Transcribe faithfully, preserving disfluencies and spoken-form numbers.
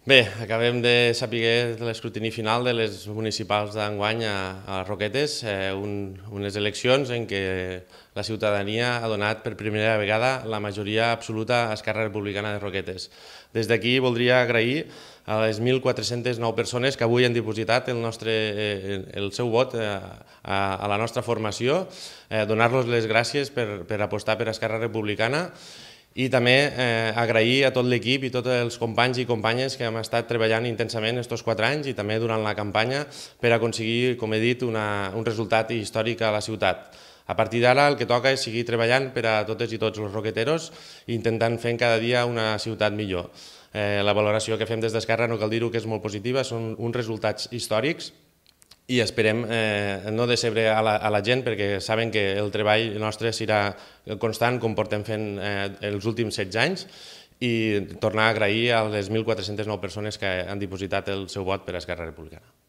Bé, acabem de saber l'escrutini final de les municipals d'enguany a, a Roquetes, eh, un, unes eleccions en què la ciutadania ha donat per primera vegada la majoria absoluta a Esquerra Republicana de Roquetes. Des d'aquí voldria agrair a les mil quatre-centes nou persones que avui han dipositat el, nostre, eh, el seu vot eh, a, a la nostra formació, eh, donar-los les gràcies per, per apostar per Esquerra Republicana i també eh, agrair a tot l'equip i tots els companys i companyes que hem estat treballant intensament aquests quatre anys i també durant la campanya per aconseguir, com he dit, una, un resultat històric a la ciutat. A partir d'ara el que toca és seguir treballant per a totes i tots els roqueteros i intentant fer cada dia una ciutat millor. Eh, la valoració que fem des d'Esquerra, no cal dir-ho, que és molt positiva, són uns resultats històrics i esperem eh, no decebre a la, a la gent perquè saben que el treball nostre serà constant com portem fent eh, els últims setze anys i tornar a agrair a les mil quatre-centes nou persones que han dipositat el seu vot per a Esquerra Republicana.